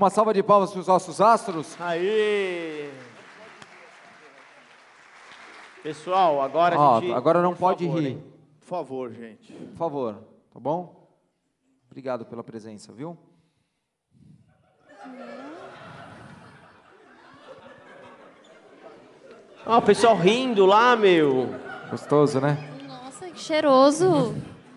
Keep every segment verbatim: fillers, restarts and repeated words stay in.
Uma salva de palmas para os nossos astros. Aí. Pessoal, agora Ó, a gente... agora não pode favor, rir. Hein? Por favor, gente. Por favor, tá bom? Obrigado pela presença, viu? Ó, o pessoal rindo lá, meu. Gostoso, né? Nossa, que cheiroso.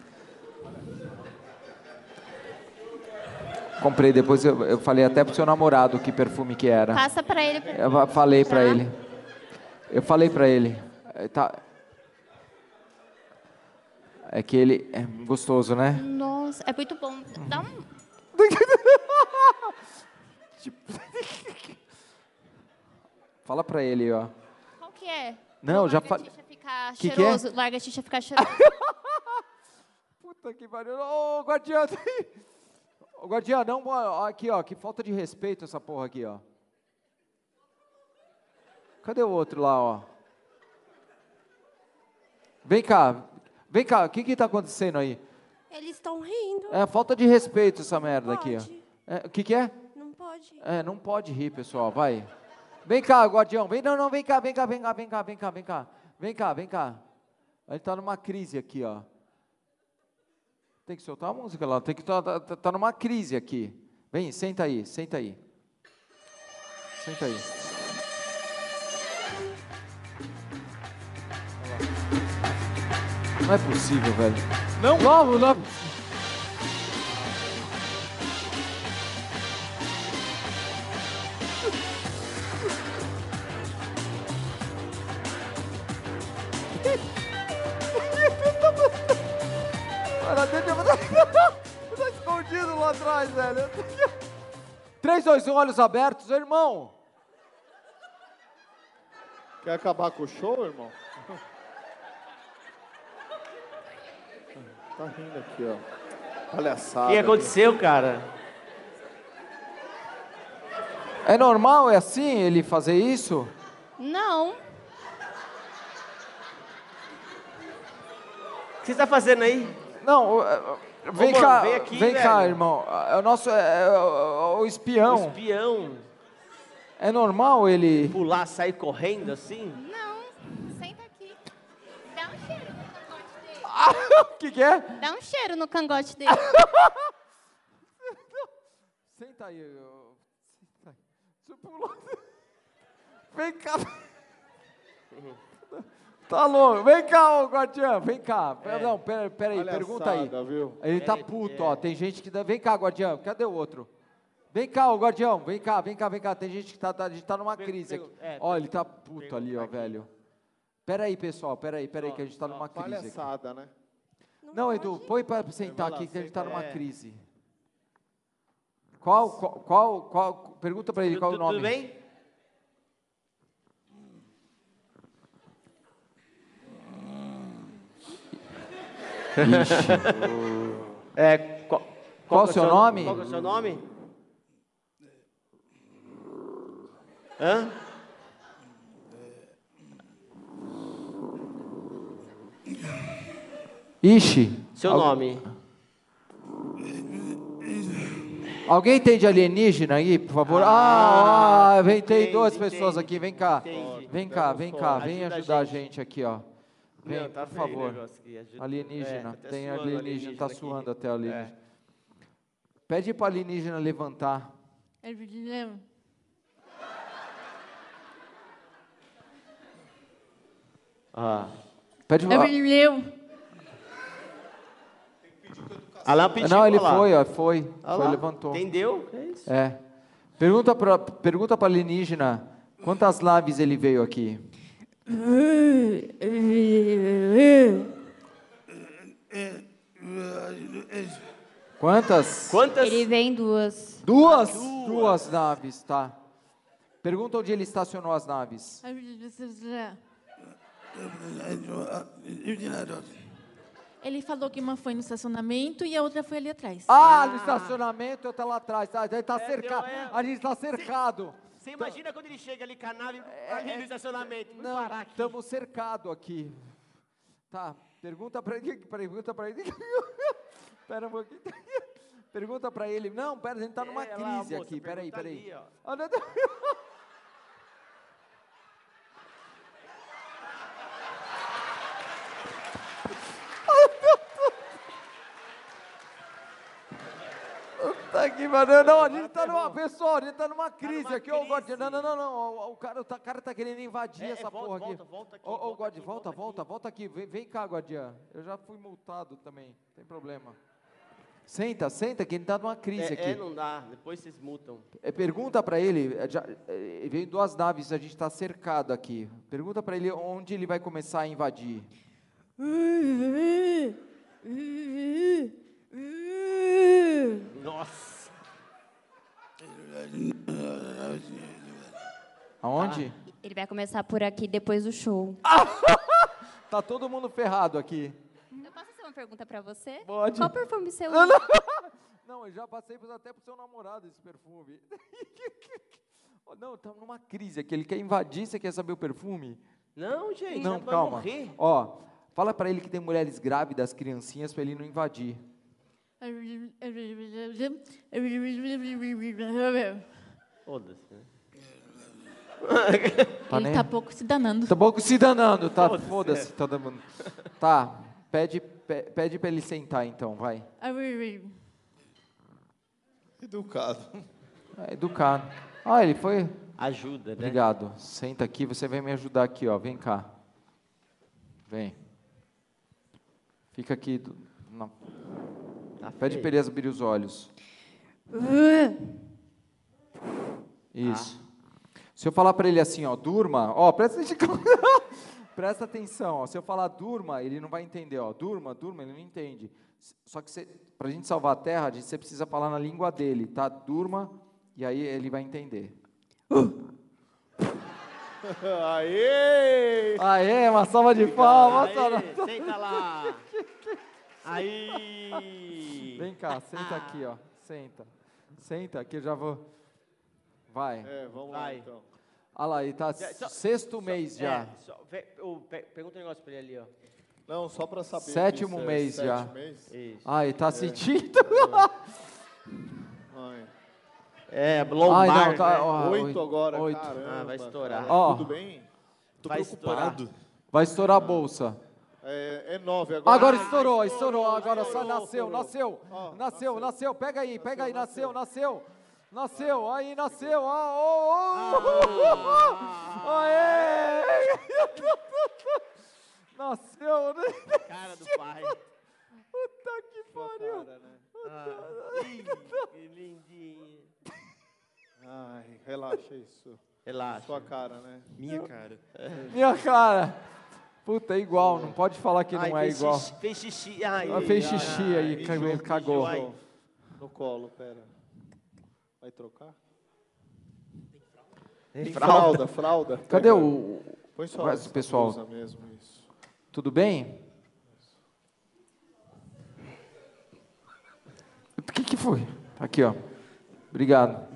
Comprei, depois eu, eu falei até pro seu namorado que perfume que era. Passa pra ele. Pra... Eu falei pra Tá. ele. Eu falei pra ele. Tá. É que ele é gostoso, né? Nossa, é muito bom. Dá um... Fala pra ele, ó. Qual que é? Não, já falei. Larga a Xixa ficar Que que é? cheiroso. Larga a Xixa ficar cheiroso. Puta que pariu. Ô, guardião. Ô, guardião, não, ó, aqui, ó, que falta de respeito essa porra aqui, ó. Cadê o outro lá, ó? Vem cá, vem cá, o que que tá acontecendo aí? Eles estão rindo. É falta de respeito essa merda aqui, Pode. ó. É, o que que é? Não pode. É, não pode rir, pessoal, vai. Vem cá, guardião, vem, não, não, vem cá, vem cá, vem cá, vem cá, vem cá, vem cá. Vem cá, vem cá. A gente tá numa crise aqui, ó. Tem que soltar a música lá, tem que tá, tá, tá numa crise aqui. Vem, senta aí, senta aí. Senta aí. Não é possível, velho. Não, vamos, não. Para dentro, eu tô escondido lá atrás, velho. três, dois, um, olhos abertos, irmão. Quer acabar com o show, irmão? Tá rindo aqui, ó. Palhaçada. O que aconteceu, cara? É normal, é assim, ele fazer isso? Não. O que você está fazendo aí? Não, vem Ô, mano, cá, vem aqui, vem cá, velho. irmão. É o nosso, é, é, o, o espião. O espião. É normal ele... Pular, sair correndo assim? Não. Senta aqui. Dá um cheiro no cangote dele. O que que é? Dá um cheiro no cangote dele. Senta aí. eu- Senta aí. Você pulou. Vem cá. Tá louco. Vem cá, ô guardião. Vem cá. É. Não, pera, pera aí, pergunta aí. Palhaçada, viu? Ele tá Pera aí, puto, é. ó. Tem gente que... dá- Vem cá, guardião. Cadê o outro? Vem cá, ô guardião. Vem cá, vem cá, vem cá. Tem gente que tá... tá- A gente tá numa Per- crise aqui. pergun- é, Ó, ele tá puto pergunta ali, ó, aqui. velho. Pera aí, pessoal. Pera aí, pera aí, que a gente tá numa crise aqui. Palhaçada, né? Não, Edu, põe pra sentar lá, aqui que a gente tá senta. numa É. crise. Qual, qual, qual, qual- pergunta pra ele qual é o Tudo- nome. Tudo bem? É, qual, Qual que o seu nome? Qual que é o seu nome? Hã? Ixi. Seu al- nome? Alguém tem de alienígena aí, por favor? Ah, Ah, ah vem, tem entendi, duas pessoas entendi, aqui, vem cá. entendi. Vem cá, vem cá, vem Ajuda a ajudar a gente. gente aqui, ó. Vem, Não, tá por feio o favor. negócio aqui, ajuda- Alienígena, é, tá até tem suando o alienígena, tá aqui. suando até o alienígena. É. Pede para alienígena levantar. Ah. Pede pra... Alan pediu, Não, ele olha lá. foi, ó, foi, Olha foi, lá. levantou. Entendeu? É isso. É. Pergunta para pergunta para alienígena, quantas naves ele veio aqui? Quantas? Quantas? Ele vem duas. Duas? Duas naves, tá. Pergunta onde ele estacionou as naves. Ele falou que uma foi no estacionamento e a outra foi ali atrás. Ah, no estacionamento, tá lá atrás, tá, ele tá É, cercado, deu- é. a gente tá cercado. Você imagina quando ele chega ali com a nave ali É, no estacionamento. Vamos Não, parar aqui. estamos cercados aqui. Tá, pergunta pra ele, pergunta pra ele. Espera um pouquinho. Pergunta pra ele. Não, pera, a gente tá numa É, lá, crise moça, aqui. Pera aí, pergunta pera aí. ali, ó. Ah, não, não. Puta que pariu. Não, a gente tá numa, pessoal, a gente tá numa crise numa aqui. Ô, God, crise. não, não, não, não. O, o cara, o ta- cara tá querendo invadir É, é, essa volta, porra aqui. volta, volta aqui, Ô, ô, volta God, aqui, volta, volta volta, aqui. volta aqui. Vem, vem cá, Guardiã. Eu já fui multado também, não tem problema. Senta, senta, que ele tá numa crise É, aqui. é, não dá. Depois vocês multam. É, pergunta pra ele, é, já, é, veio duas naves, a gente tá cercado aqui. Pergunta pra ele onde ele vai começar a invadir. Nossa. Aonde? Ele vai começar por aqui depois do show. Tá todo mundo ferrado aqui. Eu posso fazer uma pergunta pra você? Pode. Qual perfume você Não, usa? Não, eu já passei pros- até pro seu namorado esse perfume. Oh, não, estamos numa crise aqui. Ele quer invadir, você quer saber o perfume? Não, gente. Não, vai calma. morrer. Ó, fala pra ele que tem mulheres grávidas, criancinhas, pra ele não invadir. Foda-se, né? Tá Ele nem- tá pouco se danando. Tá pouco se danando, tá? Foda-se, Foda-se, todo mundo. Tá, pede, pe- pede pra ele sentar então, vai. Educado. É educado. Ah, ele foi. Ajuda, né? Obrigado. Senta aqui, você vai me ajudar aqui, ó. Vem cá. Vem. Fica aqui. do- na- Tá Pede feio. pra ele abrir os olhos. Isso. Se eu falar pra ele assim, ó, durma, ó, presta atenção. Presta atenção, ó. Se eu falar durma, ele não vai entender, ó. Durma, durma, ele não entende. S- Só que você, pra gente salvar a Terra, a gente, você precisa falar na língua dele, tá? Durma, e aí ele vai entender. Aê! Aê, uma salva de palmas. salva- Aê, senta lá. Aí. Vem cá, senta aqui, ó. Senta. Senta, que eu já vou. Vai. É, vamos Vai. lá então. Olha lá, ele tá Já- só- sexto mês já. É, só, ve- ô, pe- pergunta um negócio pra ele ali, ó. Não, só pra saber. Sétimo que isso é mês sete já. Mês. Isso. Ah, ele tá sentindo. Ai. É, Ai, lombar, não, tá, né? ó, Oito agora, oito. caramba. Ah, vai estourar. cara. Ó. Tudo bem? Tô Vai preocupado. Vai estourar a bolsa. É, é nove agora. Agora Ah, estourou, estourou, agora só estourou, nasceu, estourou. nasceu, Ó, nasceu, nasceu, pega aí, pega aí, nasceu, nasceu. nasceu, nasceu, aí nasceu, ó, ó, ó, aê! Nasceu, né? Cara do pai. Puta que Sua pariu. cara, né? Ah, ih, que lindinho. Ai, relaxa isso. Relaxa. Sua cara, né? Minha cara. Minha cara. Puta, é igual, não pode falar que Ai, não é fez igual. Xixi, fez xixi. Ai, Ela fez xixi ai, aí, mijou, cagou- mijou, cagou. ai. No colo, pera. Vai trocar? Tem Fralda, fralda. Cadê Pega. o... Põe só Vai, essa pessoal. blusa mesmo, isso. Tudo bem? O que que foi? Aqui, ó. Obrigado.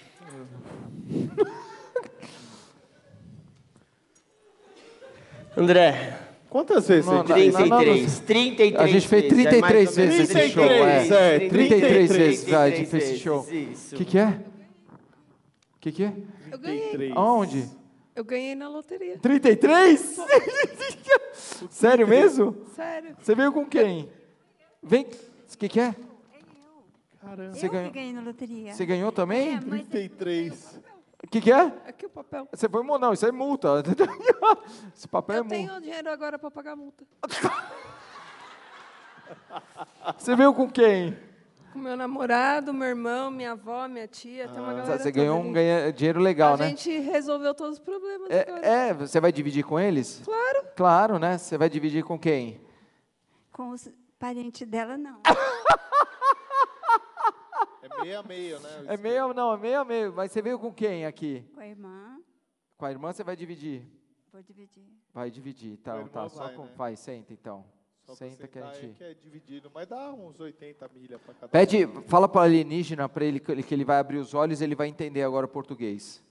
André, Quantas vezes Não, você não, disse? não, não, trinta e três. trinta e três. A gente fez trinta e três vezes esse trinta e show, três, é. é, trinta e três vezes, vai, a gente trinta e três fez esse show. vezes, O isso. que que é? O que que é? Eu ganhei. Aonde? Eu ganhei na loteria. trinta e três? Sério mesmo? Sério. Você veio com quem? Vem. O que que é? Caramba. Você eu ganhou, que ganhei na loteria. você ganhou também? É, mas trinta e três. O que que é? Aqui o papel. Você foi, mu- não, isso é multa. Esse papel é Eu multa. tenho dinheiro agora para pagar a multa. Você veio com quem? Com meu namorado, meu irmão, minha avó, minha tia, tem uma galera Você toda ganhou um ali. ganha, dinheiro legal, A né? gente resolveu todos os problemas agora. É, é, você vai dividir com eles? Claro. Claro, né? Você vai dividir com quem? Com os parentes dela, não. É meio a meio, né? É meio, não, é meio a meio. Mas você veio com quem aqui? Com a irmã, Com a irmã você vai dividir? vou dividir. Vai dividir, Com a tá, irmã tá. Só vai, com, né? vai, senta então. Só pra Senta que a sentar aí gente... que é dividido, mas dá uns oitenta milha para cada Pede, um. fala para o alienígena para ele que ele- que ele vai abrir os olhos e ele vai entender agora o português.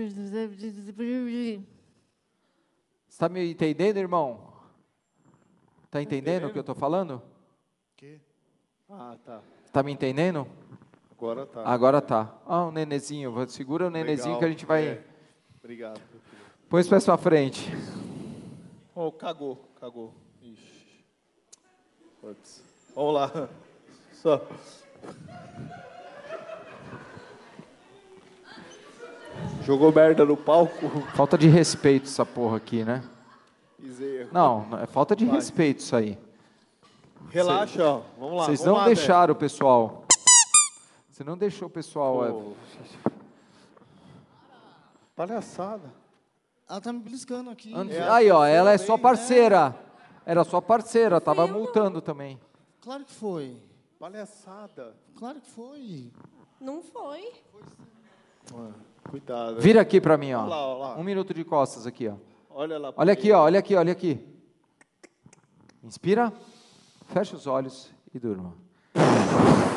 Você está me entendendo, irmão? Tá entendendo o que eu tô falando? Quê? Ah, tá. Tá me entendendo? Agora tá. Agora tá. Ah, o nenezinho. Vou- Segura o nenezinho Legal. que a gente vai... É. Obrigado, meu filho. Põe os pés pra frente. Oh, cagou, cagou. Ixi. Putz. Vamos lá. Só. Jogou merda no palco. Falta de respeito essa porra aqui, né? Bezerro. Não, não, é falta de Vai. respeito isso aí. Relaxa, ó. Vamos lá. Vocês vamos não lá, deixaram o pessoal. Você não deixou o pessoal... é, Pô. Palhaçada. Ela tá me beliscando aqui. Antes- É, Aí, ó, ela é foi sua bem, parceira. Era sua parceira, tava multando também. Claro que foi. Palhaçada. Claro que foi. Não foi. Ah, cuidado. hein? Vira aqui pra mim, ó. Olha lá, olha lá. Um minuto de costas aqui, ó. Olha lá. Olha aqui, ó, olha aqui, olha aqui. Inspira, fecha os olhos e durma.